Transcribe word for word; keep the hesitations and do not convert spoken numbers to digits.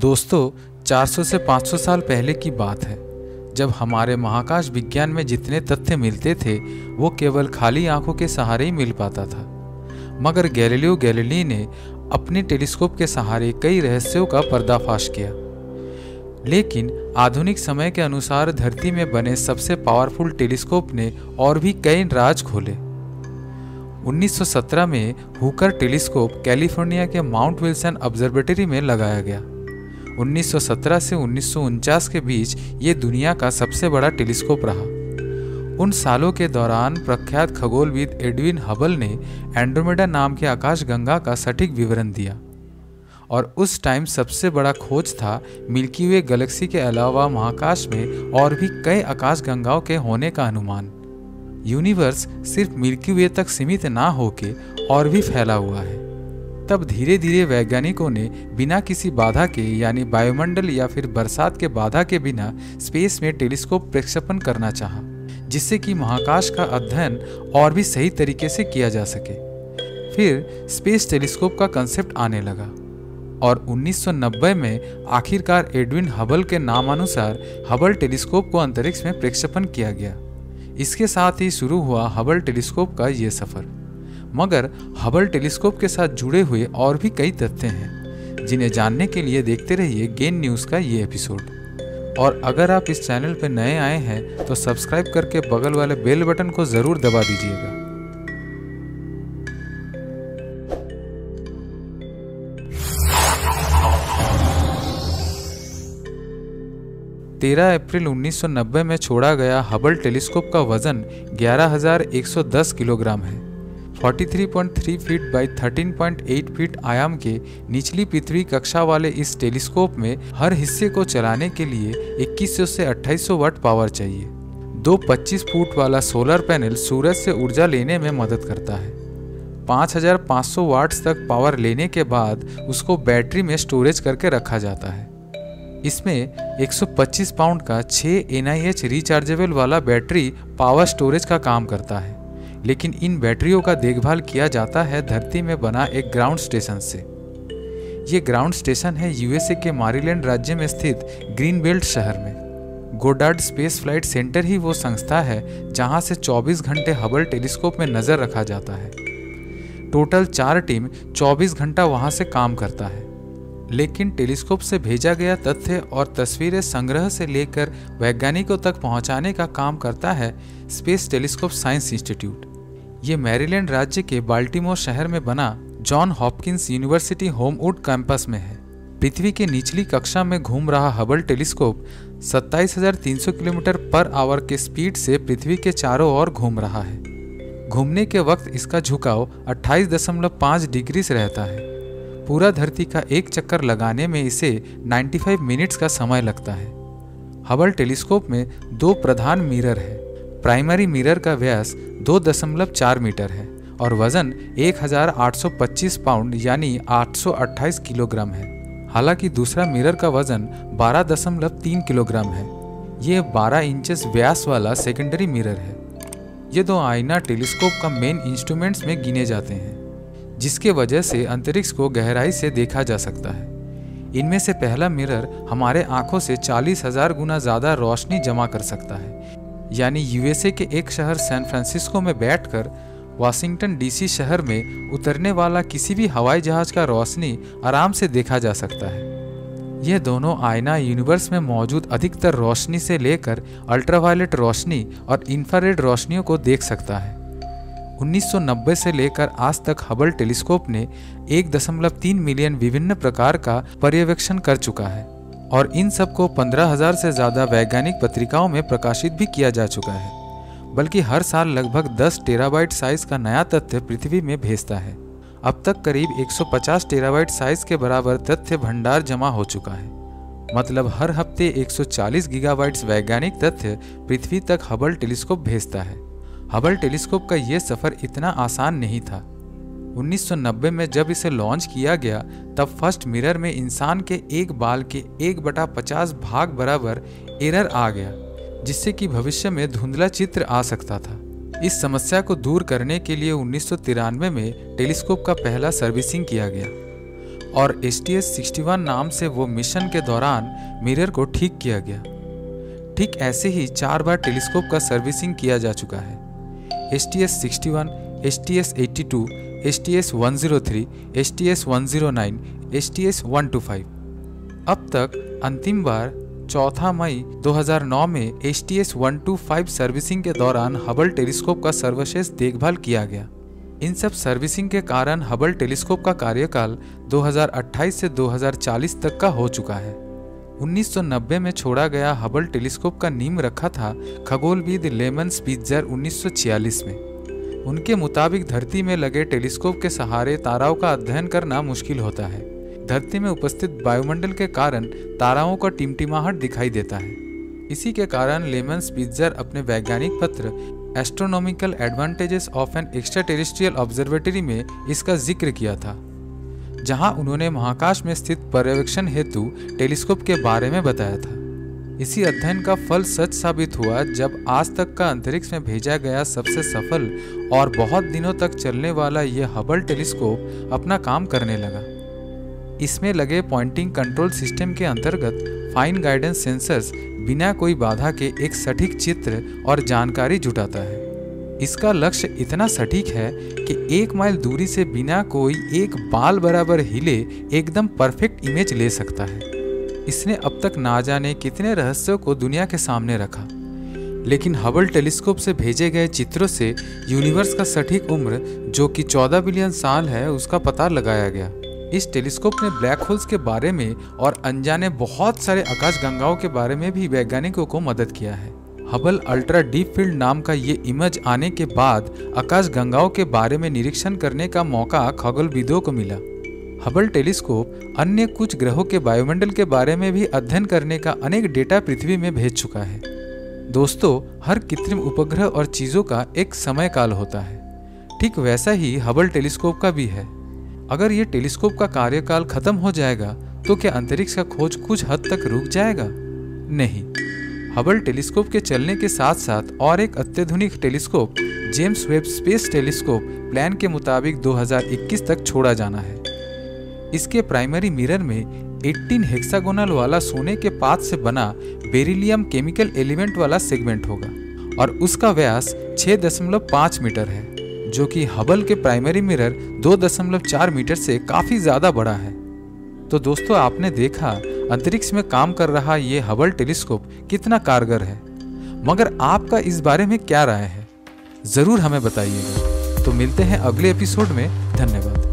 दोस्तों, चार सौ से पाँच सौ साल पहले की बात है, जब हमारे महाकाश विज्ञान में जितने तथ्य मिलते थे वो केवल खाली आंखों के सहारे ही मिल पाता था। मगर गैलीलियो गैलीली ने अपने टेलीस्कोप के सहारे कई रहस्यों का पर्दाफाश किया। लेकिन आधुनिक समय के अनुसार धरती में बने सबसे पावरफुल टेलीस्कोप ने और भी कई राज खोले। उन्नीस सौ सत्रह में हुकर टेलीस्कोप कैलिफोर्निया के माउंट विल्सन ऑब्जर्वेटरी में लगाया गया। उन्नीस सौ सत्रह से उन्नीस सौ उनचास के बीच ये दुनिया का सबसे बड़ा टेलीस्कोप रहा। उन सालों के दौरान प्रख्यात खगोलविद एडविन हबल ने एंड्रोमेडा नाम के आकाशगंगा का सटीक विवरण दिया और उस टाइम सबसे बड़ा खोज था मिल्की वे गैलेक्सी के अलावा महाकाश में और भी कई आकाशगंगाओं के होने का अनुमान। यूनिवर्स सिर्फ मिल्की वे तक सीमित ना होके और भी फैला हुआ है। तब धीरे धीरे वैज्ञानिकों ने बिना किसी बाधा के यानी वायुमंडल या फिर बरसात के बाधा के बिना स्पेस में टेलीस्कोप प्रक्षेपण करना चाहा, जिससे कि महाकाश का अध्ययन और भी सही तरीके से किया जा सके। फिर स्पेस टेलीस्कोप का कंसेप्ट आने लगा और उन्नीस सौ नब्बे में आखिरकार एडविन हबल के नामानुसार हबल टेलीस्कोप को अंतरिक्ष में प्रक्षेपण किया गया। इसके साथ ही शुरू हुआ हबल टेलीस्कोप का ये सफर। मगर हबल टेलीस्कोप के साथ जुड़े हुए और भी कई तथ्य हैं, जिन्हें जानने के लिए देखते रहिए गेन न्यूज़ का ये एपिसोड। और अगर आप इस चैनल पर नए आए हैं तो सब्सक्राइब करके बगल वाले बेल बटन को ज़रूर दबा दीजिएगा। तेरह अप्रैल उन्नीस सौ नब्बे में छोड़ा गया हबल टेलीस्कोप का वजन ग्यारह हज़ार एक सौ दस किलोग्राम है। तैंतालीस पॉइंट तीन फीट बाई तेरह पॉइंट आठ फीट आयाम के निचली पृथ्वी कक्षा वाले इस टेलीस्कोप में हर हिस्से को चलाने के लिए इक्कीस सौ से अट्ठाईस सौ वाट पावर चाहिए। दो पच्चीस फुट वाला सोलर पैनल सूरज से ऊर्जा लेने में मदद करता है। पाँच हज़ार पाँच सौ वाट्स तक पावर लेने के बाद उसको बैटरी में स्टोरेज करके रखा जाता है। इसमें एक सौ पच्चीस पाउंड का छह एन आई एच रिचार्जेबल वाला बैटरी पावर स्टोरेज का काम करता है। लेकिन इन बैटरियों का देखभाल किया जाता है धरती में बना एक ग्राउंड स्टेशन से। ये ग्राउंड स्टेशन है यूएसए के मैरीलैंड राज्य में स्थित ग्रीन बेल्ट शहर में। गोडार्ड स्पेस फ्लाइट सेंटर ही वो संस्था है जहां से चौबीस घंटे हबल टेलीस्कोप में नज़र रखा जाता है। टोटल चार टीम चौबीस घंटा वहां से काम करता है। लेकिन टेलीस्कोप से भेजा गया तथ्य और तस्वीरें संग्रह से लेकर वैज्ञानिकों तक पहुंचाने का काम करता है स्पेस टेलीस्कोप साइंस इंस्टीट्यूट। ये मैरीलैंड राज्य के बाल्टीमोर शहर में बना John Hopkins university Homewood campus में है। पृथ्वी के निचली कक्षा में घूम रहा हबल टेलीस्कोप सत्ताईस हज़ार तीन सौ किलोमीटर पर आवर के स्पीड से पृथ्वी के चारों ओर घूम रहा है। घूमने के वक्त इसका झुकाव अट्ठाईस दशमलव पाँच डिग्री से रहता है। पूरा धरती का एक चक्कर लगाने में इसे पचानवे मिनट्स का समय लगता है। हबल टेलीस्कोप में दो प्रधान मिरर है। प्राइमरी मिरर का व्यास दो दशमलव चार मीटर है और वजन एक हज़ार आठ सौ पच्चीस पाउंड यानी आठ सौ अट्ठाईस किलोग्राम है। हालांकि दूसरा मिरर का वजन बारह दशमलव तीन किलोग्राम है। ये बारह इंचेस व्यास वाला सेकेंडरी मिरर है। ये दो आईना टेलीस्कोप का मेन इंस्ट्रूमेंट्स में गिने जाते हैं, जिसके वजह से अंतरिक्ष को गहराई से देखा जा सकता है। इनमें से पहला मिरर हमारे आंखों से चालीस हज़ार गुना ज़्यादा रोशनी जमा कर सकता है, यानी यूएसए के एक शहर सैन फ्रांसिस्को में बैठकर वाशिंगटन डीसी शहर में उतरने वाला किसी भी हवाई जहाज का रोशनी आराम से देखा जा सकता है। यह दोनों आईना यूनिवर्स में मौजूद अधिकतर रोशनी से लेकर अल्ट्रावायलेट रोशनी और इंफ्रारेड रोशनियों को देख सकता है। उन्नीस सौ नब्बे से लेकर आज तक हबल टेलीस्कोप ने एक दशमलव तीन मिलियन विभिन्न प्रकार का पर्यवेक्षण कर चुका है और इन सब को पंद्रह हज़ार से ज़्यादा वैज्ञानिक पत्रिकाओं में प्रकाशित भी किया जा चुका है। बल्कि हर साल लगभग दस टेराबाइट साइज का नया तथ्य पृथ्वी में भेजता है। अब तक करीब एक सौ पचास टेराबाइट साइज के बराबर तथ्य भंडार जमा हो चुका है। मतलब हर हफ्ते एक सौ चालीस गीगाबाइट्स वैज्ञानिक तथ्य पृथ्वी तक हबल टेलीस्कोप भेजता है। हबल टेलीस्कोप का ये सफ़र इतना आसान नहीं था। उन्नीस सौ नब्बे में जब इसे लॉन्च किया गया तब फर्स्ट मिरर में इंसान के एक बाल के एक बटा पचास भाग बराबर एरर आ गया, जिससे कि भविष्य में धुंधला चित्र आ सकता था। इस समस्या को दूर करने के लिए उन्नीस सौ तिरानवे में टेलीस्कोप का पहला सर्विसिंग किया गया। और एस टी एस इकसठ नाम से वो मिशन के दौरान मिरर को ठीक किया गया। ठीक ऐसे ही चार बार टेलीस्कोप का सर्विसिंग किया जा चुका है। एस टी एस इकसठ, एस टी एस बयासी, एस टी एस एक सौ तीन, एस टी एस एक सौ नौ, एस टी एस एक सौ पच्चीस। अब तक अंतिम बार चौथा मई दो हज़ार नौ में एस टी एस एक सौ पच्चीस सर्विसिंग के दौरान हबल टेलीस्कोप का सर्वश्रेष्ठ देखभाल किया गया। इन सब सर्विसिंग के कारण हबल टेलीस्कोप का कार्यकाल दो हज़ार अट्ठाईस से दो हज़ार चालीस तक का हो चुका है। उन्नीस सौ नब्बे में छोड़ा गया हबल टेलीस्कोप का नींव रखा था खगोलविद लेमन स्पिट्जर उन्नीस सौ छियालीस में। उनके मुताबिक धरती में लगे टेलीस्कोप के सहारे ताराओं का अध्ययन करना मुश्किल होता है। धरती में उपस्थित वायुमंडल के कारण ताराओं का टिमटिमाहट दिखाई देता है। इसी के कारण लेमन स्पिट्जर अपने वैज्ञानिक पत्र astronomical advantages of an extraterrestrial observatory में इसका जिक्र किया था, जहां उन्होंने महाकाश में स्थित पर्यवेक्षण हेतु टेलीस्कोप के बारे में बताया था। इसी अध्ययन का फल सच साबित हुआ जब आज तक का अंतरिक्ष में भेजा गया सबसे सफल और बहुत दिनों तक चलने वाला यह हबल टेलीस्कोप अपना काम करने लगा। इसमें लगे पॉइंटिंग कंट्रोल सिस्टम के अंतर्गत फाइन गाइडेंस सेंसर्स बिना कोई बाधा के एक सटीक चित्र और जानकारी जुटाता है। इसका लक्ष्य इतना सटीक है कि एक माइल दूरी से बिना कोई एक बाल बराबर हिले एकदम परफेक्ट इमेज ले सकता है। इसने अब तक ना जाने कितने रहस्यों को दुनिया के सामने रखा, लेकिन हबल टेलीस्कोप से भेजे गए चित्रों से यूनिवर्स का सटीक उम्र, जो कि चौदह बिलियन साल है, उसका पता लगाया गया। इस टेलीस्कोप ने ब्लैक होल्स के बारे में और अनजाने बहुत सारे आकाशगंगाओं के बारे में भी वैज्ञानिकों को मदद किया है। हबल अल्ट्रा डीप फील्ड नाम का ये इमेज आने के बाद आकाशगंगाओं के बारे में निरीक्षण करने का मौका खगोलविदों को मिला। हबल टेलीस्कोप अन्य कुछ ग्रहों के वायुमंडल के बारे में भी अध्ययन करने का अनेक डेटा पृथ्वी में भेज चुका है। दोस्तों, हर कृत्रिम उपग्रह और चीजों का एक समय काल होता है। ठीक वैसा ही हबल टेलीस्कोप का भी है। अगर ये टेलीस्कोप का कार्यकाल खत्म हो जाएगा तो क्या अंतरिक्ष का खोज कुछ हद तक रुक जाएगा? नहीं। हबल टेलीस्कोप के चलने के साथ साथ और एक अत्याधुनिक telescope James Webb space telescope plan के मुताबिक दो हज़ार इक्कीस तक छोड़ा जाना है। इसके प्राइमरी मिरर में अठारह हेक्सागोनल वाला सोने के पात से बना बेरिलियम केमिकल एलिमेंट वाला सेगमेंट होगा और उसका व्यास छह दशमलव पाँच मीटर है, जो कि हबल के प्राइमरी मिरर दो दशमलव चार मीटर से काफी ज्यादा बड़ा है। तो दोस्तों, आपने देखा अंतरिक्ष में काम कर रहा ये हबल टेलीस्कोप कितना कारगर है। मगर आपका इस बारे में क्या राय है, जरूर हमें बताइएगा। तो मिलते हैं अगले एपिसोड में। धन्यवाद।